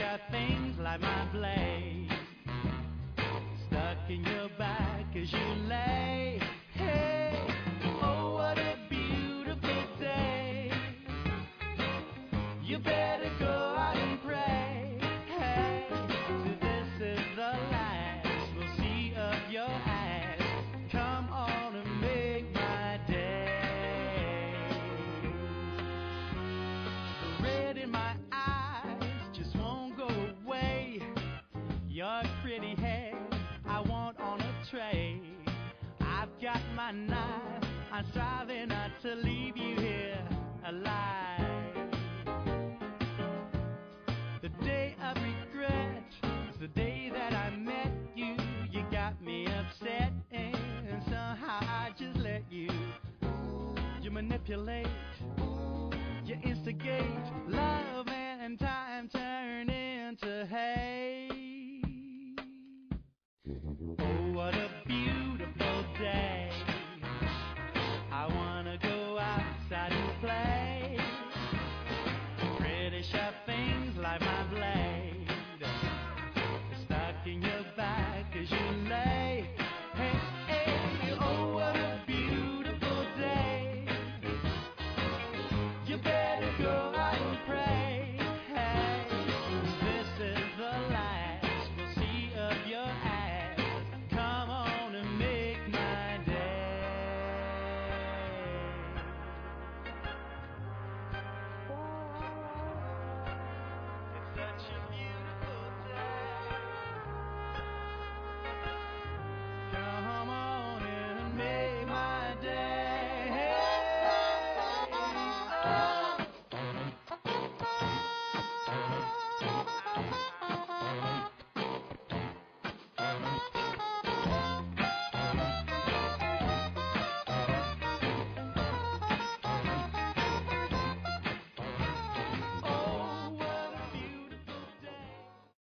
sharp things like my blade stuck in your back as you lay. Hey, oh, what a beautiful day. You better go out and pray. Hey, so this is the last we'll see of your ass. Come on and make my day. The red in my eyes just won't go away. Your pretty hair I want on a tray. I've got my knife, I'm striving not to leave you here alive. The day of regret is the day that I met you. You got me upset and somehow I just let you. You manipulate, you instigate, love and time turn into hate. Oh, what a beautiful day. I wanna go outside and play. Pretty sharp things like my blade stuck in your back as you lay. Hey, hey, oh, what a beautiful day. You better go out and pray. Hey, this is the last we'll see of your ass. Come on and make my day. It's such a beautiful day. Come on in and make my day. Hey, oh.